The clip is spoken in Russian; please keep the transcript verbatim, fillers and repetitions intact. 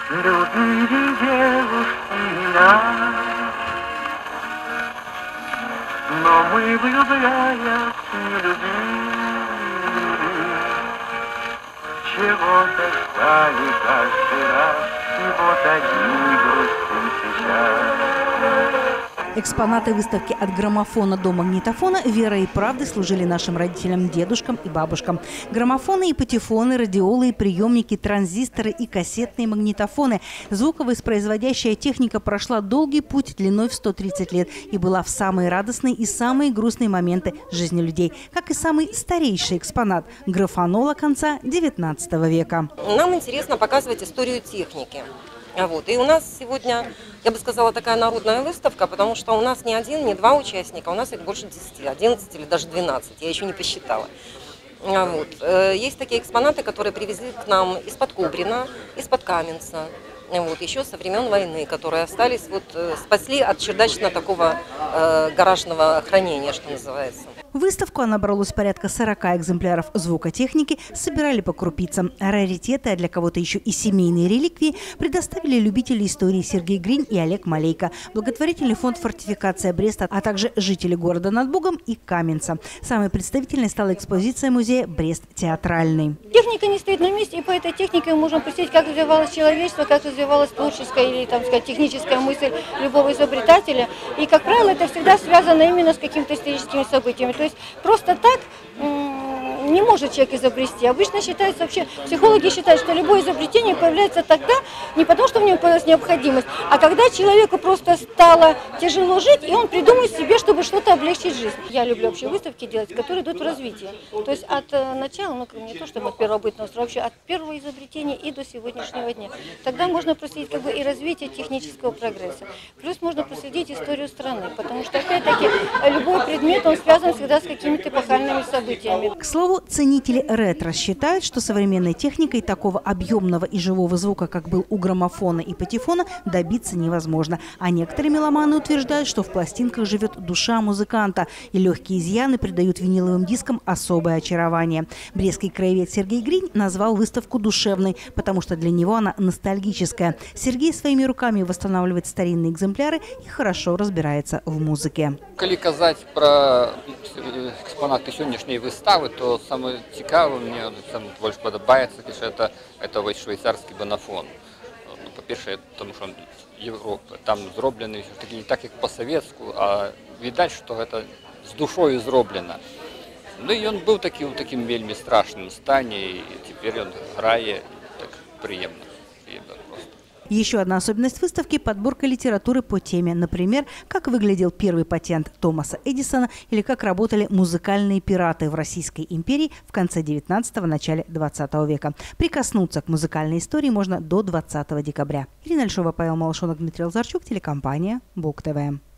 Любили девушки нас, но мы, влюбляясь, не любили. Чего-то стали каждый раз, и вот одни грустим сейчас. Экспонаты выставки «От граммофона до магнитофона» верой и правдой служили нашим родителям, дедушкам и бабушкам. Граммофоны и патефоны, радиолы и приемники, транзисторы и кассетные магнитофоны. Звуковоспроизводящая техника прошла долгий путь длиной в сто тридцать лет и была в самые радостные и самые грустные моменты жизни людей. Как и самый старейший экспонат – графонола конца девятнадцатого века. Нам интересно показывать историю техники. Вот. И у нас сегодня, я бы сказала, такая народная выставка, потому что у нас не один, не два участника, у нас их больше десяти, одиннадцати или даже двенадцати, я еще не посчитала. Вот. Есть такие экспонаты, которые привезли к нам из-под Кубрина, из-под Каменца, вот, еще со времен войны, которые остались, вот, спасли от чердачного такого э, гаражного хранения, что называется. В выставку набралось порядка сорока экземпляров звукотехники, собирали по крупицам. Раритеты, а для кого-то еще и семейные реликвии, предоставили любители истории Сергей Гринь и Олег Малейко, благотворительный фонд «Фортификация Бреста», а также жители города над Бугом и Каменца. Самой представительной стала экспозиция музея «Брест театральный». Техника не стоит на месте, и по этой технике мы можем посмотреть, как развивалось человечество, как развивалась творческая или, там сказать, техническая мысль любого изобретателя. И, как правило, это всегда связано именно с какими-то историческими событиями. То есть просто так не может человек изобрести. Обычно считается вообще, психологи считают, что любое изобретение появляется тогда, не потому что в нем появилась необходимость, а когда человеку просто стало тяжело жить, и он придумает себе, чтобы что-то облегчить жизнь. Я люблю вообще выставки делать, которые идут в развитие. То есть от начала, ну не то чтобы от первобытного строя, вообще от первого изобретения и до сегодняшнего дня. Тогда можно проследить как бы и развитие технического прогресса. Плюс можно проследить историю страны, потому что опять-таки любой предмет, он связан всегда с какими-то эпохальными событиями. К слову, ценители ретро считают, что современной техникой такого объемного и живого звука, как был у граммофона и патефона, добиться невозможно. А некоторые меломаны утверждают, что в пластинках живет душа музыканта, и легкие изъяны придают виниловым дискам особое очарование. Брестский краевед Сергей Гринь назвал выставку душевной, потому что для него она ностальгическая. Сергей своими руками восстанавливает старинные экземпляры и хорошо разбирается в музыке. Коли казать про экспонаты сегодняшней выставы, то самое цікаве, мне сам больше подобається, що це, це ось швейцарський бонофон. Ну, по-перше, тому що Європа, там зроблений такі не так, як по-совєтську, а видать, що це з душою зроблено. Ну і він був таким, таким вельми страшним стані, і тепер він грає так приємно, приємно просто. Еще одна особенность выставки – подборка литературы по теме. Например, как выглядел первый патент Томаса Эдисона или как работали музыкальные пираты в Российской империи в конце девятнадцатого – начале двадцатого века. Прикоснуться к музыкальной истории можно до двадцатого декабря. Ирина Альшова, Павел Малышонок, Дмитрий Лазарчук, телекомпания Буг ТВ.